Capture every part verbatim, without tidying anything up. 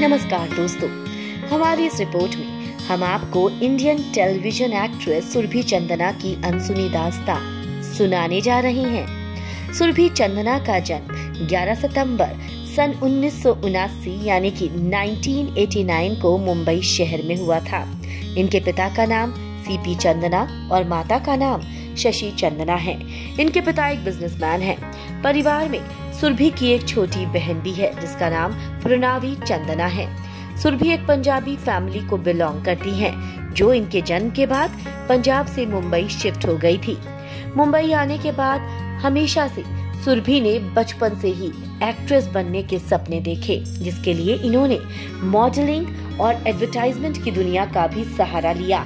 नमस्कार दोस्तों, हमारी इस रिपोर्ट में हम आपको Indian television actress Surabhi Chandana की अनसुनी दास्तान सुनाने जा रही हैं। सुरभि चंदना का जन्म ग्यारह सितंबर सन उन्नीस सौ उनासी यानी कि उन्नीस सौ नवासी को मुंबई शहर में हुआ था। इनके पिता का नाम सीपी चंदना और माता का नाम शशि चंदना है। इनके पिता एक बिजनेसमैन हैं। परिवार में सुरभि की एक छोटी बहन भी है जिसका नाम प्रणवी चंदना है। सुरभि एक पंजाबी फैमिली को बिलोंग करती हैं, जो इनके जन्म के बाद पंजाब से मुंबई शिफ्ट हो गई थी। मुंबई आने के बाद हमेशा से सुरभि ने बचपन से ही एक्ट्रेस बनने के सपने देखे, जिसके लिए इन्होंने मॉडलिंग और एडवर्टाइजमेंट की दुनिया का भी सहारा लिया।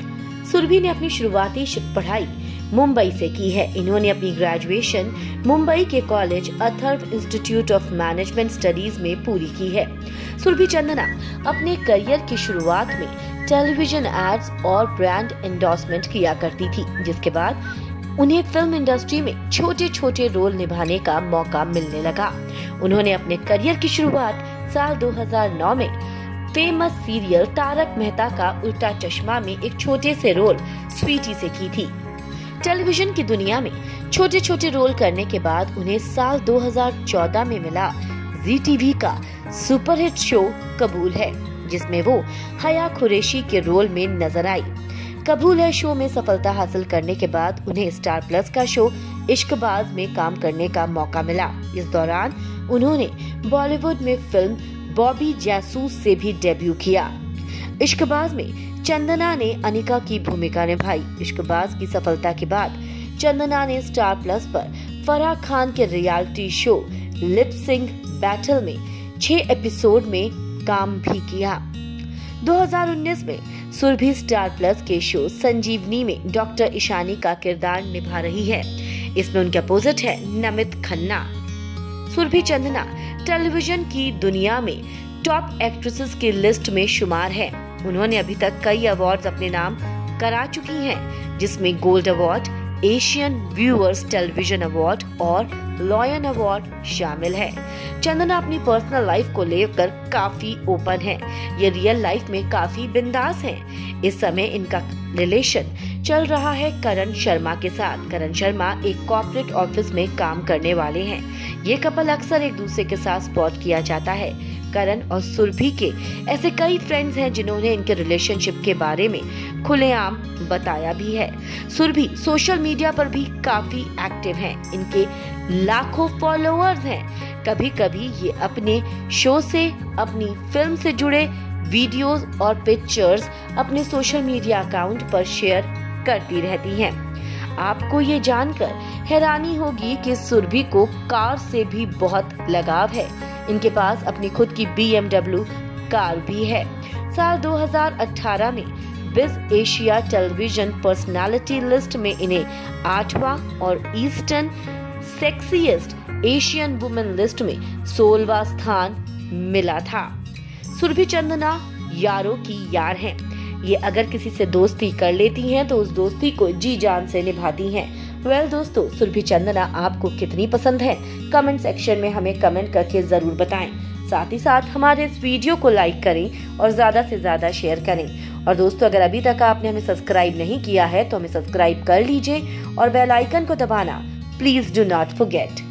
सुरभि ने अपनी शुरुआती पढ़ाई मुंबई से की है। इन्होंने अपनी ग्रेजुएशन मुंबई के college Atharva Institute of Management Studies में पूरी की है। सुरभि चंदना अपने करियर की शुरुआत में टेलीविजन एड्स और ब्रांड एंडोर्समेंट किया करती थी, जिसके बाद उन्हें फिल्म इंडस्ट्री में छोटे छोटे रोल निभाने का मौका मिलने लगा। उन्होंने अपने करियर की शुरुआत साल दो हज़ार नौ में फेमस सीरियल तारक मेहता का उल्टा चश्मा में एक छोटे से रोल स्वीटी से की थी। टेलीविजन की दुनिया में छोटे छोटे रोल करने के बाद उन्हें साल दो हज़ार चौदह में मिला जी टीवी का सुपरहिट शो कबूल है, जिसमें वो हया कुरैशी के रोल में नजर आई। कबूल है शो में सफलता हासिल करने के बाद उन्हें स्टार प्लस का शो इश्कबाज में काम करने का मौका मिला। इस दौरान उन्होंने बॉलीवुड में फिल्म बॉबी जासूस से भी डेब्यू किया। इश्कबाज में चंदना ने अनिका की भूमिका निभाई। इश्कबाज की सफलता के बाद चंदना ने स्टार प्लस पर फराह खान के reality show Lip Sing Battle में छह एपिसोड में काम भी किया। दो हज़ार उन्नीस में सुरभि स्टार प्लस के शो संजीवनी में डॉक्टर ईशानी का किरदार निभा रही है। इसमें उनके अपोजिट है नमित खन्ना। सुरभि चंदना टेलीविजन की दुनिया में टॉप एक्ट्रेसेस की लिस्ट में शुमार है। उन्होंने अभी तक कई अवार्ड्स अपने नाम करा चुकी हैं, जिसमें gold award, Asian viewers television award और लॉयन अवार्ड शामिल है। चंदना अपनी पर्सनल लाइफ को लेकर काफी ओपन है। ये रियल लाइफ में काफी बिंदास हैं। इस समय इनका रिलेशन चल रहा है करण शर्मा के साथ। करण शर्मा एक कॉर्पोरेट ऑफिस में काम करने वाले हैं। ये कपल अक्सर एक दूसरे के साथ स्पॉट किया जाता है। करण और सुरभि के ऐसे कई फ्रेंड्स हैं जिन्होंने इनके रिलेशनशिप के बारे में खुलेआम बताया भी है। सुरभि सोशल मीडिया पर भी काफी एक्टिव हैं। इनके लाखों फॉलोअर्स हैं। कभी कभी ये अपने शो से, अपनी फिल्म से जुड़े वीडियोस और पिक्चर्स अपने सोशल मीडिया अकाउंट पर शेयर करती रहती हैं। आपको ये जानकर हैरानी होगी कि सुरभि को कार से भी बहुत लगाव है। इनके पास अपनी खुद की बी एम डब्ल्यू कार भी है। साल दो हज़ार अठारह में बिज एशिया टेलीविजन पर्सनालिटी लिस्ट में इन्हें आठवां और eastern sexiest Asian women list में सोलहवां स्थान मिला था। सुरभि चंदना यारों की यार हैं। ये अगर किसी से दोस्ती कर लेती हैं तो उस दोस्ती को जी जान से निभाती हैं। वेल well, दोस्तों, सुरभि चंदना आपको कितनी पसंद है? कमेंट सेक्शन में हमें कमेंट करके जरूर बताएं। साथ ही साथ हमारे इस वीडियो को लाइक करें और ज्यादा से ज्यादा शेयर करें। और दोस्तों, अगर अभी तक आपने हमें सब्सक्राइब नहीं किया है तो हमें सब्सक्राइब कर लीजिए और बेल आइकन को दबाना प्लीज डू नॉट फॉरगेट।